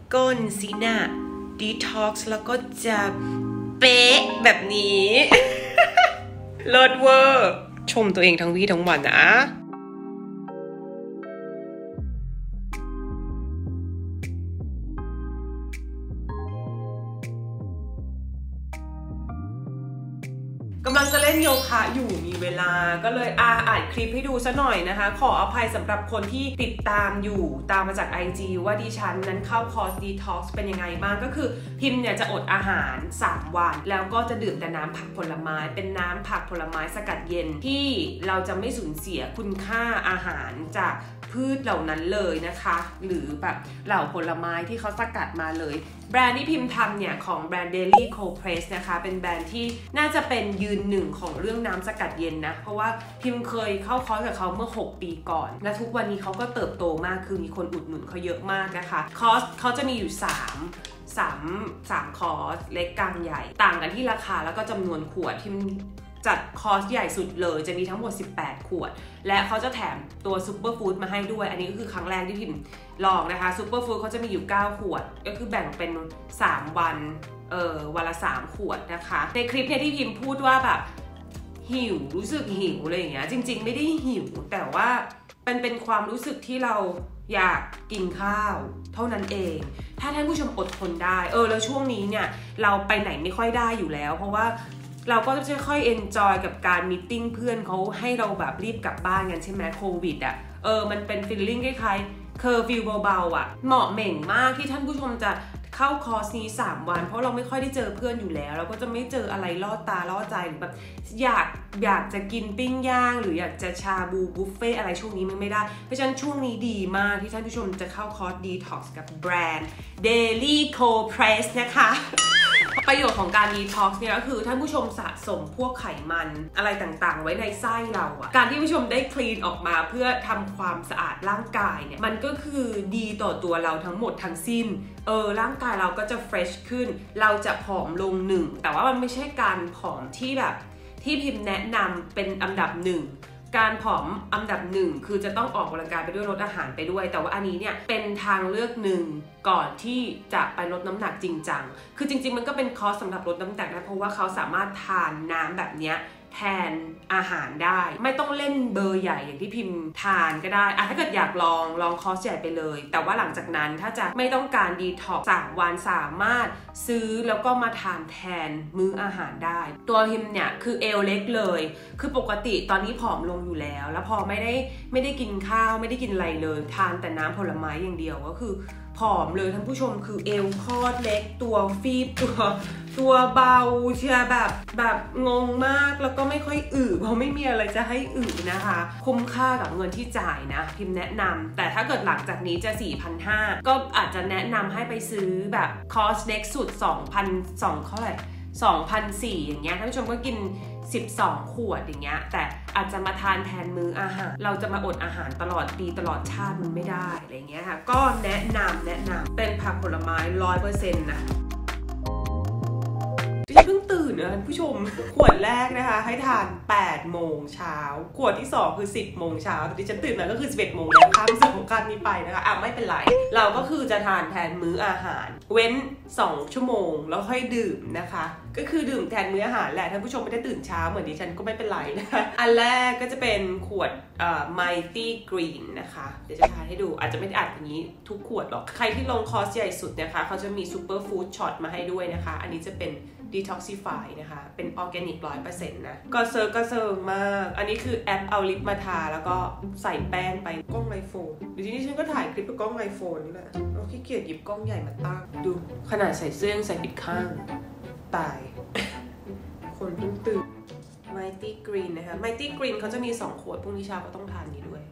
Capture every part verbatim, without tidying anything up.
ก้นสินะดีท็อกซ์แล้วก็จะเป๊ะแบบนี้ เลิศเวอร์ชมตัวเองทั้งวี่ทั้งวันนะกำลังจะเล่นโยคะอยู่มีเวลาก็เลยอาอ่านคลิปให้ดูซะหน่อยนะคะขออภัยสำหรับคนที่ติดตามอยู่ตามมาจาก ไอ จี ว่าดิฉันนั้นเข้าคอร์ส Detox เป็นยังไงบ้างก็คือพิมเนี่ยจะอดอาหารสามวันแล้วก็จะดื่มแต่น้ำผักผลไม้เป็นน้ำผักผลไม้สกัดเย็นที่เราจะไม่สูญเสียคุณค่าอาหารจากพืชเหล่านั้นเลยนะคะหรือแบบเหล่าผลไม้ที่เขาสกัดมาเลยแบรนด์ที่พิมพ์ทำเนี่ยของแบรนด์ Daily Cold Press นะคะเป็นแบรนด์ที่น่าจะเป็นยืนหนึ่งของเรื่องน้ำสกัดเย็นนะเพราะว่าพิมพ์เคยเข้าคอร์สกับเขาเมื่อหกปีก่อนและทุกวันนี้เขาก็เติบโตมากคือมีคนอุดหนุนเขาเยอะมากนะคะคอร์สเขาจะมีอยู่3 3 3คอร์สเล็กกลางใหญ่ต่างกันที่ราคาแล้วก็จำนวนขวดที่จัดคอร์สใหญ่สุดเลยจะมีทั้งหมดสิบแปดขวดและเขาจะแถมตัวซูเปอร์ฟู้ดมาให้ด้วยอันนี้ก็คือครั้งแรกที่พิมลองนะคะซูเปอร์ฟู้ดเขาจะมีอยู่เก้าขวดก็คือแบ่งเป็นสามวันเออวันละสามขวดนะคะในคลิปเนี่ยที่พิมพูดว่าแบบหิวรู้สึกหิวอะไรอย่างเงี้ยจริงๆไม่ได้หิวแต่ว่าเป็นเป็นความรู้สึกที่เราอยากกินข้าวเท่านั้นเองถ้าท่านผู้ชมอดทนได้เออแล้วช่วงนี้เนี่ยเราไปไหนไม่ค่อยได้อยู่แล้วเพราะว่าเราก็จะค่อยเอนจอยกับการมีตติ้งเพื่อนเขาให้เราแบบรีบกลับบ้านกันใช่ไหมโควิดอ่ะเออมันเป็นฟีลลิ่งคล้ายๆเคอร์ฟิวเบาๆอ่ะเหมาะเหม่งมากที่ท่านผู้ชมจะเข้าคอร์สนี้สามวันเพราะเราไม่ค่อยได้เจอเพื่อนอยู่แล้วเราก็จะไม่เจออะไรล่อตาล่อใจแบบอยากอยากจะกินปิ้งย่างหรืออยากจะชาบูบุฟเฟ่อะไรช่วงนี้มันไม่ได้เพราะฉะนั้นช่วงนี้ดีมากที่ท่านผู้ชมจะเข้าคอร์ส Detox กับแบรนด์ Daily Cold Press นะคะประโยชน์ของการ Detox เนี่ยก็คือท่านผู้ชมสะสมพวกไขมันอะไรต่างๆไว้ในไส้เราอะการที่ผู้ชมได้คลีนออกมาเพื่อทำความสะอาดร่างกายเนี่ยมันก็คือดีต่อตัวเราทั้งหมดทั้งสิ้นเออร่างกายเราก็จะเฟรชขึ้นเราจะผอมลงหนึ่งแต่ว่ามันไม่ใช่การผอมที่แบบที่พิมพ์แนะนำเป็นอันดับหนึ่งการผอมอันดับหนึ่งคือจะต้องออกกำลังกายไปด้วยลดอาหารไปด้วยแต่ว่าอันนี้เนี่ยเป็นทางเลือกหนึ่งก่อนที่จะไปลดน้ำหนักจริงจังคือจริงๆมันก็เป็นคอร์สสำหรับลดน้ำหนักนะเพราะว่าเขาสามารถทานน้ำแบบเนี้ยแทนอาหารได้ไม่ต้องเล่นเบอร์ใหญ่อย่างที่พิมพ์ทานก็ได้อะถ้าเกิดอยากลองลองคอร์สใหญ่ไปเลยแต่ว่าหลังจากนั้นถ้าจะไม่ต้องการดีท็อกซ์สามวันสามารถซื้อแล้วก็มาทานแทนมื้ออาหารได้ตัวพิมพ์เนี่ยคือเอวเล็กเลยคือปกติตอนนี้ผอมลงอยู่แล้วแล้วพอไม่ได้ไม่ได้กินข้าวไม่ได้กินอะไรเลยทานแต่น้ำผลไม้อย่างเดียวก็คือผอมเลยท่านผู้ชมคือเอวคอดเล็กตัวฟีบตัวตัวเบาเชียแบบแบบงงมากแล้วก็ไม่ค่อยอึเพราะไม่มีอะไรจะให้อึนะคะคุ้มค่ากับเงินที่จ่ายนะพิมพ์แนะนำแต่ถ้าเกิดหลังจากนี้จะ สี่พันห้าร้อย ก็อาจจะแนะนำให้ไปซื้อแบบคอร์สเล็กสุด สองพันสองร้อย เท่าไหร่ สองพันสี่ร้อย อย่างเงี้ยท่านผู้ชมก็กินสิบสองขวดอย่างเงี้ยแต่อาจจะมาทานแทนมื้ออาหารเราจะมาอดอาหารตลอดปีตลอดชาติมันไม่ได้อะไรเงี้ยค่ะก็แนะนำแนะนำเป็นผักผลไม้ ร้อยเปอร์เซ็นต์ นะดิฉันเพิ่งตื่นนะท่านผู้ชมขวดแรกนะคะให้ทานแปดโมงเช้าขวดที่สองคือสิบโมงเช้าแต่ดิฉันตื่นมาก็คือสิบเอ็ดโมงแล้วข้ามสงกรานต์นี้ไปนะคะอ่ะไม่เป็นไรเราก็คือจะทานแทนมื้ออาหารเว้นสองชั่วโมงแล้วค่อยดื่มนะคะก็คือดื่มแทนมื้ออาหารแหละท่านผู้ชมไม่ได้ตื่นเช้าเหมือนดิฉันก็ไม่เป็นไรนะคะอันแรกก็จะเป็นขวดเอ่อ Mighty Green นะคะเดี๋ยวจะทานให้ดูอาจจะไม่ได้อ่านอย่างนี้ทุกขวดหรอกใครที่ลงคอร์สใหญ่สุดนะคะเขาจะมี Super Food Shot มาให้ด้วยนะคะอันนี้จะเป็นDetoxify นะคะเป็นออร์แกนิก ร้อยเปอร์เซ็นต์ นะก็เซิร์ฟก็เซิร์ฟมากอันนี้คือแอปเอาลิปมาทาแล้วก็ใส่แป้งไปกล้องไอโฟนเดี๋ยวทีนี้ฉันก็ถ่ายคลิปกับกล้องไอโฟนนี่แหละเราขี้เกียจหยิบกล้องใหญ่มาตั้งดูขนาดใส่เสื้อยังใส่ผิดข้างตาย คนเพิ่งตื่น Mighty Green นะคะ Mighty Green เขาจะมีสองขวดพรุ่งนี้เช้าก็ต้องทานนี้ด้วย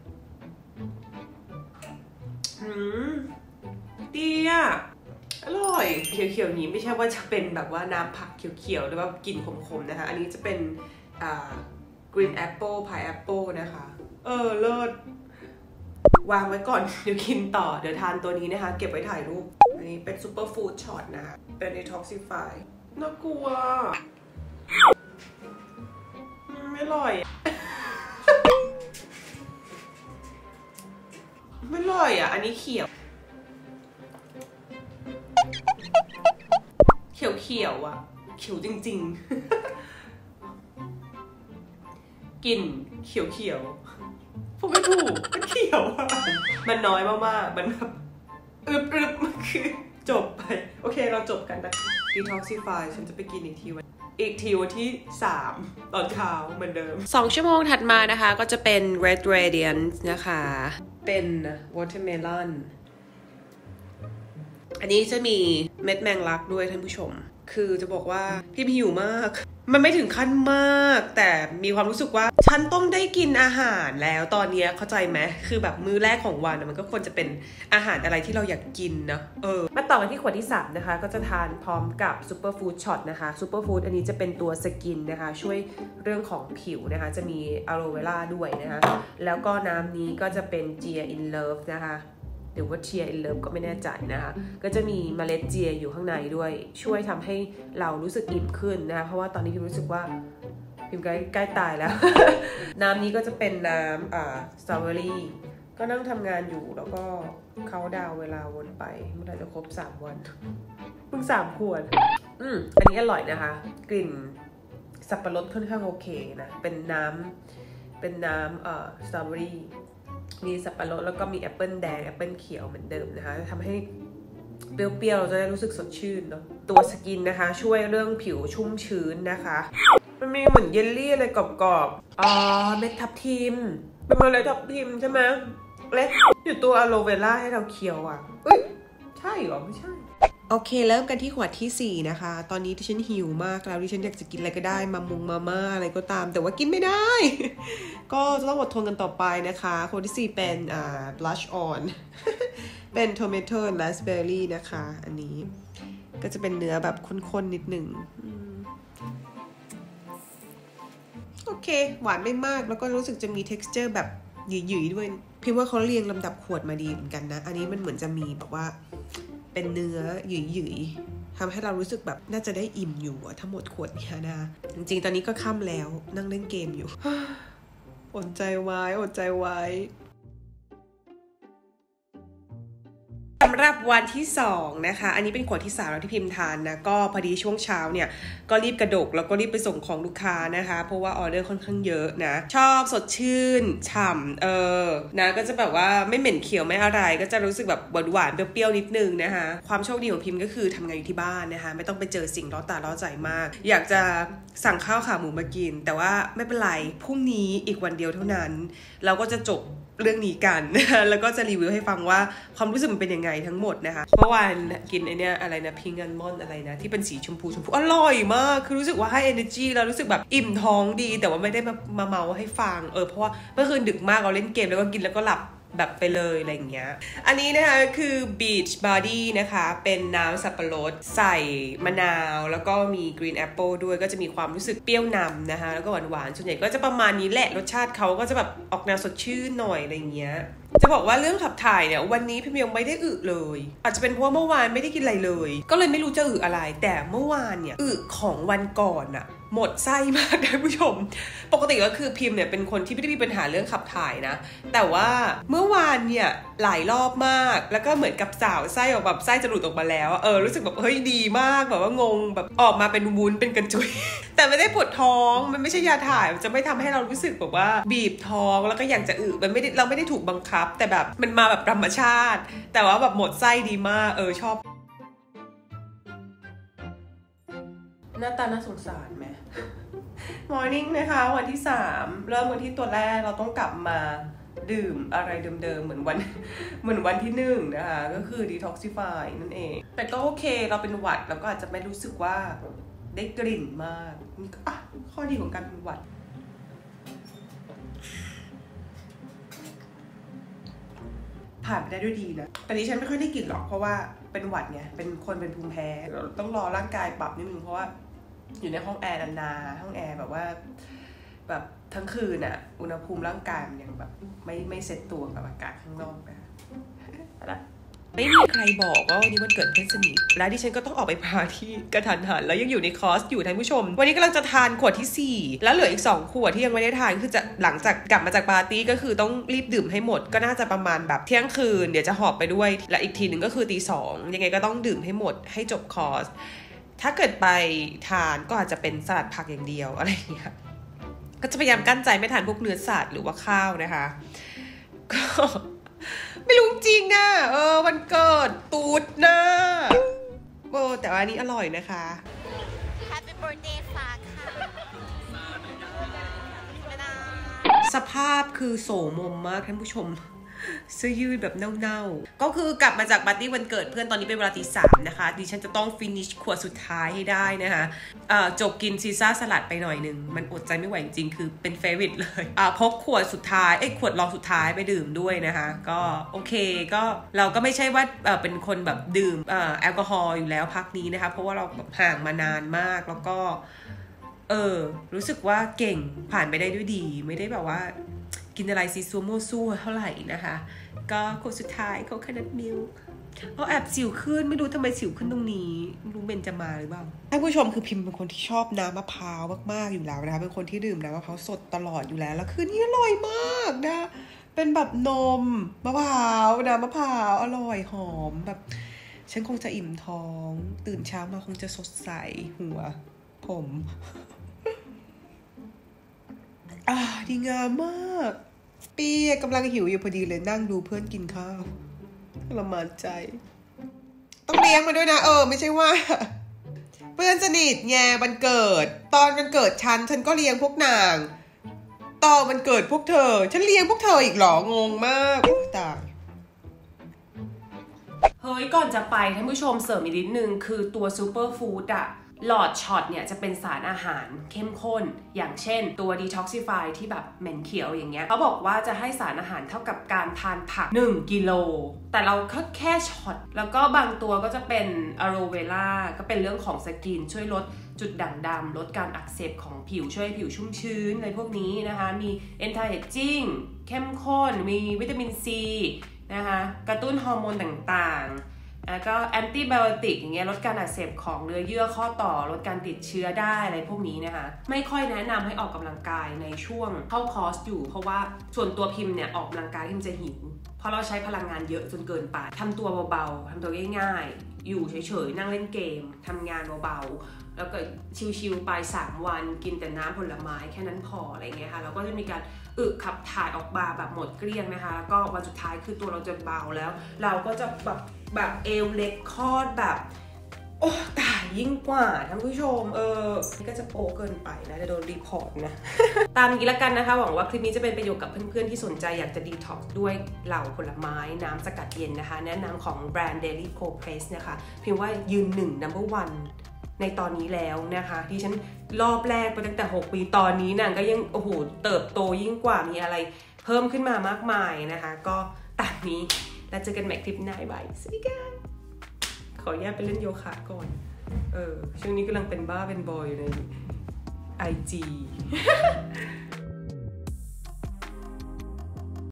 หืมดีอ่ะอร่อยเขียวๆนี้ไม่ใช่ว่าจะเป็นแบบว่าน้ำผักเขียวๆหรือว่ากลิ่นขมๆนะคะอันนี้จะเป็นอ่า Green Apple Pineapple นะคะเออเลิศวางไว้ก่อนเดี๋ยวกินต่อเดี๋ยวทานตัวนี้นะคะเก็บไว้ถ่ายรูปอันนี้เป็น Super Food Shot นะคะเป็น Detoxify น่ากลัวไม่อร่อยไม่อร่อยอ่ะอันนี้เขียวเขียวๆอ่ะเขียวจริงๆกลิ่นเขียวๆพูดไม่ถูกมันเขียวอ่ะมันน้อยมากๆมันแบบอึบๆมันคือจบไปโอเคเราจบกันนะ Detoxify ฉันจะไปกินอีกทีวันอีกทีวันที่สามตอนเช้าเหมือนเดิมสองชั่วโมงถัดมานะคะก็จะเป็น Red Radiance นะคะเป็น Watermelon อันนี้จะมีเม็ดแมงลักด้วยท่านผู้ชมคือจะบอกว่าพี่หิวมากมันไม่ถึงขั้นมากแต่มีความรู้สึกว่าฉันต้องได้กินอาหารแล้วตอนนี้เข้าใจไหมคือแบบมื้อแรกของวันมันก็ควรจะเป็นอาหารอะไรที่เราอยากกินนะเออมาต่อกันที่ขวดที่สามนะคะก็จะทานพร้อมกับ Superfood Shot นะคะ Superfood อันนี้จะเป็นตัวสกินนะคะช่วยเรื่องของผิวนะคะจะมีอะโลเวราด้วยนะคะแล้วก็น้ำนี้ก็จะเป็น Gia in Love นะคะหรือว่าเชียร์อินเลิฟก็ไม่แน่ใจนะคะก็จะมีเมล็ดเจียอยู่ข้างในด้วยช่วยทำให้เรารู้สึกอิ่มขึ้นนะคะเพราะว่าตอนนี้พิมรู้สึกว่าพิมใกล้ใกล้ตายแล้ว น้ำนี้ก็จะเป็นน้ำอ่าสตรอเบอรี่ก็นั่งทำงานอยู่แล้วก็เขาดาวเวลาวนไปเมื่อไหร่จะครบสามวันเพิ่งสามขวดอืมอันนี้อร่อยนะคะกลิ่นสับปะรดค่อนข้างโอเคนะเป็นน้ำเป็นน้ำเอ่อสตรอเบอรี่มีสับปะรดแล้วก็มีแอปเปิลแดงแอปเปิลเขียวเหมือนเดิมนะคะทำให้เปรี้ยวๆเราจะได้รู้สึกสดชื่นเนาะตัวสกินนะคะช่วยเรื่องผิวชุ่มชื้นนะคะมันมีเหมือนเยลลี่อะไรกรอบๆอ๋อเม็ดทับทิมเป็นเมล็ดทับทิมใช่ไหมเล็กอยู่ตัวอะโลเวราให้เราเคี้ยวอ่ะเอ้ยใช่หรอไม่ใช่โอเคเริ่มกันที่ขวดที่สี่นะคะตอนนี้ที่ฉันหิวมากแล้วที่ฉันอยากจะกินอะไรก็ได้มามุงมาม่าอะไรก็ตามแต่ว่ากินไม่ได้ ก็จะต้องอดทนกันต่อไปนะคะขวดที่สี่เป็นอ่า blush on เป็น tomato and raspberry นะคะอันนี้ก็จะเป็นเนื้อแบบข้นๆนิดหนึ่งโอเคหวานไม่มากแล้วก็รู้สึกจะมี texture แบบหยุ่ยๆด้วยพิมพ์ว่าเขาเรียงลำดับขวดมาดีเหมือนกันนะอันนี้มันเหมือนจะมีแบบว่าเป็นเนื้อหยุ่ยๆทำให้เรารู้สึกแบบน่าจะได้อิ่มอยู่ทั้งหมดขวดนี้นะจริงๆตอนนี้ก็ค่ำแล้วนั่งเล่นเกมอยู่ อดใจไว้อดใจไว้สำหรับวันที่สองนะคะอันนี้เป็นขวดที่สามแล้วที่พิมพ์ทานนะก็พอดีช่วงเช้าเนี่ยก็รีบกระดกแล้วก็รีบไปส่งของลูกค้านะคะเพราะว่าออเดอร์ค่อนข้างเยอะนะชอบสดชื่นฉ่ำเออนะก็จะแบบว่าไม่เหม็นเขียวไม่อะไรก็จะรู้สึกแบบหวานหวานเปรี้ยวๆนิดนึงนะคะความโชคดีของพิมพ์ก็คือทำงานอยู่ที่บ้านนะคะไม่ต้องไปเจอสิ่งล้อตาล้อใจมากอยากจะสั่งข้าวขาหมูมากินแต่ว่าไม่เป็นไรพรุ่งนี้อีกวันเดียวเท่านั้นเราก็จะจบเรื่องนี้กันแล้วก็จะรีวิวให้ฟังว่าความรู้สึกมันเป็นยังไงทั้งหมดนะคะเมื่อวานกินไอเนี้ยอะไรนะพิงอัลมอนด์อะไรนะที่เป็นสีชมพูชมพูอร่อยมากคือรู้สึกว่าให้ energy แล้วรู้สึกแบบอิ่มท้องดีแต่ว่าไม่ได้มามาเมาให้ฟังเออเพราะว่าเมื่อคืนดึกมากเราเล่นเกมแล้วก็กินแล้วก็หลับแบบไปเลยอะไรอย่างเงี้ยอันนี้นะคะคือ Beach Body นะคะเป็นน้ำสับปะรดใส่มะนาวแล้วก็มี Green Apple ด้วยก็จะมีความรู้สึกเปรี้ยวนำนะคะแล้วก็หวานๆส่วนใหญ่ก็จะประมาณนี้แหละรสชาติเขาก็จะแบบออกแนวสดชื่นหน่อยอะไรเงี้ยจะบอกว่าเรื่องขับถ่ายเนี่ยวันนี้พี่ยังไม่ได้อึเลยอาจจะเป็นเพราะว่าเมื่อวานไม่ได้กินอะไรเลยก็เลยไม่รู้จะอึอะไรแต่เมื่อวานเนี่ยอึของวันก่อนอะหมดไส้มากท่านผู้ชมปกติก็คือพิมเนี่ยเป็นคนที่ไม่ได้มีปัญหาเรื่องขับถ่ายนะแต่ว่าเมื่อวานเนี่ยหลายรอบมากแล้วก็เหมือนกับสาวไส้ออกแบบไส้จะหลุดออกมาแล้วเออรู้สึกแบบเฮ้ยดีมากแบบว่างงแบบออกมาเป็นวุ้นเป็นกระจุย แต่ไม่ได้ปวดท้องมันไม่ใช่ยาถ่ายมันจะไม่ทำให้เรารู้สึกแบบว่าบีบท้องแล้วก็อยากจะอึมันไม่ได้เราไม่ได้ถูกบังคับแต่แบบมันมาแบบธรรมชาติแต่ว่าแบบหมดไส้ดีมากเออชอบหน้าตาน่าสงสารไหม Morning นะคะวันที่สามเริ่มวันที่ตัวแรกเราต้องกลับมาดื่มอะไรเดิมๆเหมือนวันเหมือนวันที่หนึ่งนะคะก็คือ Detoxify นั่นเองแต่ก็โอเคเราเป็นหวัดแล้วก็อาจจะไม่รู้สึกว่าได้กลิ่นมากนี่ก็อ่ะข้อดีของการเป็นหวัดผ่านไปได้ด้วยดีนะแต่นี้ฉันไม่ค่อยได้กลิ่นหรอกเพราะว่าเป็นหวัดไงเป็นคนเป็นภูมิแพ้เราต้องรอร่างกายปรับนิดนึงเพราะว่าอยู่ในห้องแอร์นานๆห้องแอร์แบบว่าแบบทั้งคืนอะอุณหภูมิร่างกายมันยังแบบไม่ไม่เซ็ตตัวกับอากาศข้างนอกนะไม่มีใครบอกว่าวันนี้วันเกิดเพื่อนสนิทและดิฉันก็ต้องออกไปปาร์ตี้กระทันหันแล้วยังอยู่ในคอร์สอยู่ท่านผู้ชมวันนี้กำลังจะทานขวดที่สี่แล้วเหลืออีกสองขวดที่ยังไม่ได้ทานคือจะหลังจากกลับมาจากปาร์ตี้ก็คือต้องรีบดื่มให้หมดก็น่าจะประมาณแบบเที่ยงคืนเดี๋ยวจะหอบไปด้วยและอีกทีหนึ่งก็คือตีสองยังไงก็ต้องดื่มให้หมดให้จบคอร์สถ้าเกิดไปทานก็อาจจะเป็นสลัดผักอย่างเดียวอะไรอย่างเงี้ยก็จะพยายามกั้นใจไม่ทานพวกเนื้อสัตว์หรือว่าข้าวนะคะก็ไม่รู้จริงอ่ะเออวันเกิดตูดนะโอ้แต่ว่าอันนี้อร่อยนะคะ Happy birthday ฝากค่ะสภาพคือโสมมมากท่านผู้ชมเสื้อยืดแบบเน่าๆก็คือกลับมาจากปาร์ตี้วันเกิดเพื่อนตอนนี้เป็นเวลาตีสามนะคะดิฉันจะต้องฟินิชขวดสุดท้ายให้ได้นะคะจบกินซีซ่าสลัดไปหน่อยหนึ่งมันอดใจไม่ไหวจริงๆคือเป็นเฟเวอร์เลยพกขวดสุดท้ายเอ้ยขวดรองสุดท้ายไปดื่มด้วยนะคะก็โอเคก็เราก็ไม่ใช่ว่าเป็นคนแบบดื่มแอลกอฮอล์อยู่แล้วพักนี้นะคะเพราะว่าเราแบบห่างมานานมากแล้วก็เออรู้สึกว่าเก่งผ่านไปได้ด้วยดีไม่ได้แบบว่ากินอะไรซีซัวโมซัวเท่าไหร่นะคะก็คนสุดท้ายเขาคนัดมิลเอาแอบสิวขึ้นไม่รู้ทำไมสิวขึ้นตรงนี้ไม่รู้เบนจะมาหรือเปล่าท่านผู้ชมคือพิมพ์เป็นคนที่ชอบน้ำมะพร้าวมากๆอยู่แล้วนะคะเป็นคนที่ดื่มน้ำมะพร้าวสดตลอดอยู่แล้วแล้วคือนี่อร่อยมากนะเป็นแบบนมมะพร้าวน้ำมะพร้าวอร่อยหอมแบบฉันคงจะอิ่มท้องตื่นเช้ามาคงจะสดใสหัวผมอ่าดีงามมากปีกำลังหิวอยู่พอดีเลยนั่งดูเพื่อนกินข้าวละมานใจต้องเลี้ยงมาด้วยนะเออไม่ใช่ว่าเพื่อนสนิทแง่วันเกิดตอนวันเกิดฉันฉันก็เลี้ยงพวกนางตอนวันเกิดพวกเธอฉันเลี้ยงพวกเธออีกหรองงมากตายเฮ้ยก่อนจะไปท่านผู้ชมเสริมอีกนิดนึงคือตัวซูเปอร์ฟู้ดอะหลอดช็อตเนี่ยจะเป็นสารอาหารเข้มข้นอย่างเช่นตัว Detoxify ที่แบบเหม็นเขียวอย่างเงี้ยเขาบอกว่าจะให้สารอาหารเท่ากับการทานผักหนึ่งกิโลแต่เราแค่ช็อตแล้วก็บางตัวก็จะเป็นอะโลเวล่าก็เป็นเรื่องของสกินช่วยลดจุดด่างดำลดการอักเสบของผิวช่วยผิวชุ่มชื้นอะไรพวกนี้นะคะมี Anti-Aging เข้มข้นมีวิตามินซีนะคะกระตุ้นฮอร์โมนต่างๆแล้วก็แอนติไบโอติกอย่างเงี้ยลดการอักเสบของเนื้อเยื่อข้อต่อลดการติดเชื้อได้อะไรพวกนี้นะคะไม่ค่อยแนะนำให้ออกกำลังกายในช่วงเข้าคอร์สอยู่เพราะว่าส่วนตัวพิมพ์เนี่ยออกกำลังกายพิมจะหิวเพราะเราใช้พลังงานเยอะจนเกินไปทำตัวเบาๆทำตัวง่ายๆอยู่เฉยๆนั่งเล่นเกมทำงานเบาๆแล้วก็ชิลๆไปสามวันกินแต่น้ำผลไม้แค่นั้นพออะไรเงี้ยค่ะแล้วก็จะมีการอึขับถ่ายออกมาแบบหมดเกลี้ยงนะคะแล้วก็วันสุดท้ายคือตัวเราจะเบาแล้วเราก็จะแบบแบบเอวเล็กคลอดแบบโอ้ตายยิ่งกว่าท่านผู้ชมเออนี่ก็จะโป๊เกินไปนะจะโดนรีพอร์ตนะ ตามนี้แล้วกันนะคะหวังว่าคลิปนี้จะเป็นประโยชน์กับเพื่อนๆที่สนใจอยากจะดีท็อกซ์ด้วยเหล่าผลไม้น้ำสกัดเย็นนะคะแนะนำของแบรนด์ Daily Cold Press นะคะพิมพ์ว่ายืนหนึ่ง number one ในตอนนี้แล้วนะคะที่ฉันรอบแรกไปตั้งแต่หกปีตอนนี้นางก็ยังโอ้โหเติบโตยิ่งกว่ามีอะไรเพิ่มขึ้นมามากมายนะคะก็ตามนี้แล้วเจอกันใหม่คลิปหน้าบายสวัสดีค่ะขออนุญาตไปเล่นโยคะก่อนเออช่วงนี้กำลังเป็นบ้าเป็นบอยอยู่ใน ไอ จี